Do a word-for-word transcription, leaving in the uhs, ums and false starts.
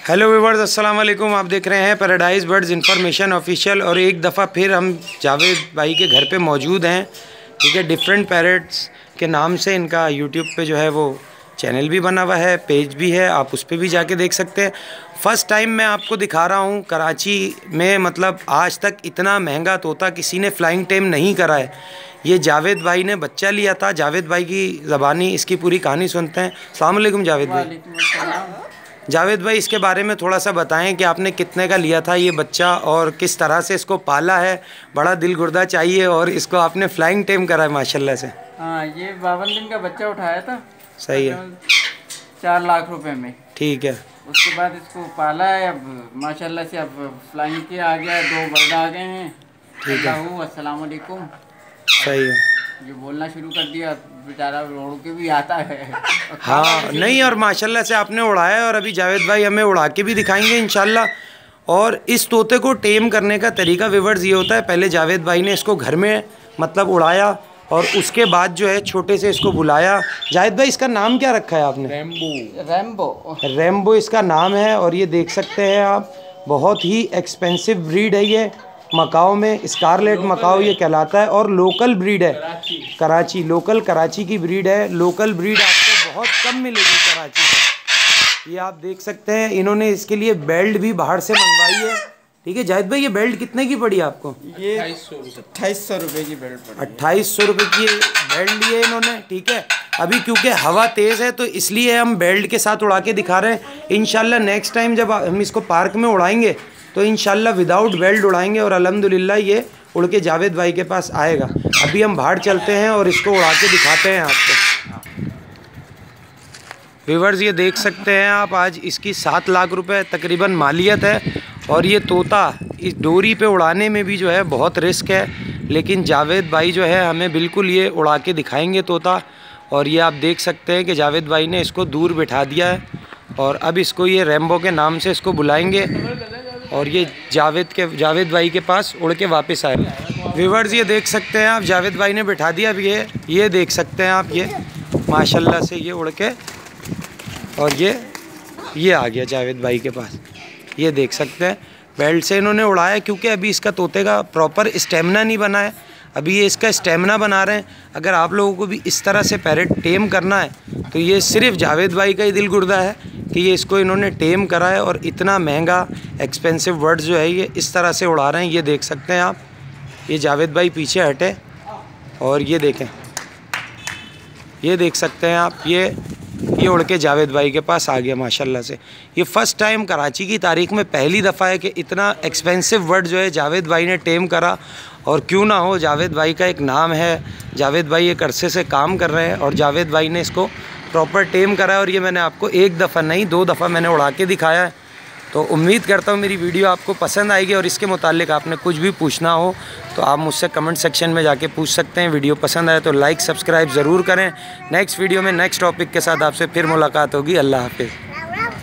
Hello viewers, अस्सलाम वालेकुम। आप देख रहे हैं पैराडाइज बर्ड्स इन्फॉर्मेशन ऑफिशियल और एक दफ़ा फिर हम जावेद भाई के घर पे मौजूद हैं। ठीक है, डिफरेंट पैरट्स के नाम से इनका यूट्यूब पे जो है वो चैनल भी बना हुआ है, पेज भी है, आप उस पर भी जाके देख सकते हैं। फ़र्स्ट टाइम मैं आपको दिखा रहा हूँ कराची में, मतलब आज तक इतना महंगा तोता किसी ने फ्लाइंग टेम नहीं करा है। ये जावेद भाई ने बच्चा लिया था। जावेद भाई की ज़बानी इसकी पूरी कहानी सुनते हैं। अस्सलाम वालेकुम जावेद भाई। जावेद भाई, इसके बारे में थोड़ा सा बताएं कि आपने कितने का लिया था ये बच्चा और किस तरह से इसको पाला है। बड़ा दिल गुर्दा चाहिए और इसको आपने फ्लाइंग टेम करा है माशाल्लाह से। हाँ, ये बावन दिन का बच्चा उठाया था। सही है, चार लाख रुपए में। ठीक है। उसके बाद इसको पाला है, अब माशाल्लाह से अब फ्लाइंग के आ गया, दो बर्ड आ गए हैं। ठीक है, अस्सलाम वालेकुम। सही है। ये बोलना शुरू कर दिया, बेचारा रोड के भी आता है। हाँ नहीं, और माशाल्लाह से आपने उड़ाया है और अभी जावेद भाई हमें उड़ा के भी दिखाएंगे इंशाल्लाह। और इस तोते को टेम करने का तरीका व्यूअर्स ये होता है, पहले जावेद भाई ने इसको घर में मतलब उड़ाया और उसके बाद जो है छोटे से इसको बुलाया। जावेद भाई, इसका नाम क्या रखा है आपने? रैम्बो। रैम्बो रैम्बो इसका नाम है। और ये देख सकते हैं आप, बहुत ही एक्सपेंसिव ब्रीड है ये। मकाओ में स्कारलेट मकाओ ये कहलाता है और लोकल ब्रीड है। कराची, कराची लोकल कराची की ब्रीड है। लोकल ब्रीड आपको बहुत कम मिलेगी कराची में। ये आप देख सकते हैं, इन्होंने इसके लिए बेल्ट भी बाहर से मंगवाई है। ठीक है जाहिद भाई, ये बेल्ट कितने की पड़ी आपको? ये अट्ठाईस सौ रुपये की बेल्ट पड़ी। अट्ठाईस सौ रुपये की बेल्ट ली है इन्होंने। ठीक है, अभी क्योंकि हवा तेज़ है तो इसलिए हम बेल्ट के साथ उड़ा के दिखा रहे हैं। इंशाल्लाह नेक्स्ट टाइम जब हम इसको पार्क में उड़ाएंगे तो इंशाल्लाह विदाउट बेल्ट उड़ाएंगे और अल्हम्दुलिल्लाह ये उड़ के जावेद भाई के पास आएगा। अभी हम बाहर चलते हैं और इसको उड़ा के दिखाते हैं आपको। व्यूअर्स, ये देख सकते हैं आप, आज इसकी सात लाख रुपए तकरीबन मालियत है। और ये तोता इस डोरी पे उड़ाने में भी जो है बहुत रिस्क है, लेकिन जावेद भाई जो है हमें बिल्कुल ये उड़ा के दिखाएंगे तोता। और ये आप देख सकते हैं कि जावेद भाई ने इसको दूर बिठा दिया है और अब इसको ये रैम्बो के नाम से इसको बुलाएंगे और ये जावेद के जावेद भाई के पास उड़ के वापस आए। व्यूअर्स, ये देख सकते हैं आप, जावेद भाई ने बिठा दिया। अब ये ये देख सकते हैं आप, ये माशाल्लाह से ये उड़ के और ये ये आ गया जावेद भाई के पास। ये देख सकते हैं, बेल्ट से इन्होंने उड़ाया क्योंकि अभी इसका तोते का प्रॉपर स्टेमिना नहीं बना है। अभी ये इसका स्टेमिना बना रहे हैं। अगर आप लोगों को भी इस तरह से पैरेट टेम करना है तो ये सिर्फ जावेद भाई का ही दिल गुर्दा है कि ये इसको इन्होंने टेम करा है और इतना महंगा एक्सपेंसिव बर्ड्स जो है ये इस तरह से उड़ा रहे हैं। ये देख सकते हैं आप, ये जावेद भाई पीछे हटे और ये देखें, ये देख सकते हैं आप, ये ये उड़ के जावेद भाई के पास आ गया माशाल्लाह से। ये फ़र्स्ट टाइम कराची की तारीख़ में पहली दफ़ा है कि इतना एक्सपेंसिव बर्ड जो है जावेद भाई ने टेम करा। और क्यों ना हो, जावेद भाई का एक नाम है, जावेद भाई एक अरसे से काम कर रहे हैं और जावेद भाई ने इसको प्रॉपर टेम करा है। और ये मैंने आपको एक दफ़ा नहीं दो दफ़ा मैंने उड़ा के दिखाया है। तो उम्मीद करता हूँ मेरी वीडियो आपको पसंद आएगी और इसके मुतालिक आपने कुछ भी पूछना हो तो आप मुझसे कमेंट सेक्शन में जाके पूछ सकते हैं। वीडियो पसंद आए तो लाइक सब्सक्राइब ज़रूर करें। नेक्स्ट वीडियो में नेक्स्ट टॉपिक के साथ आपसे फिर मुलाकात होगी। अल्लाह हाफिज़।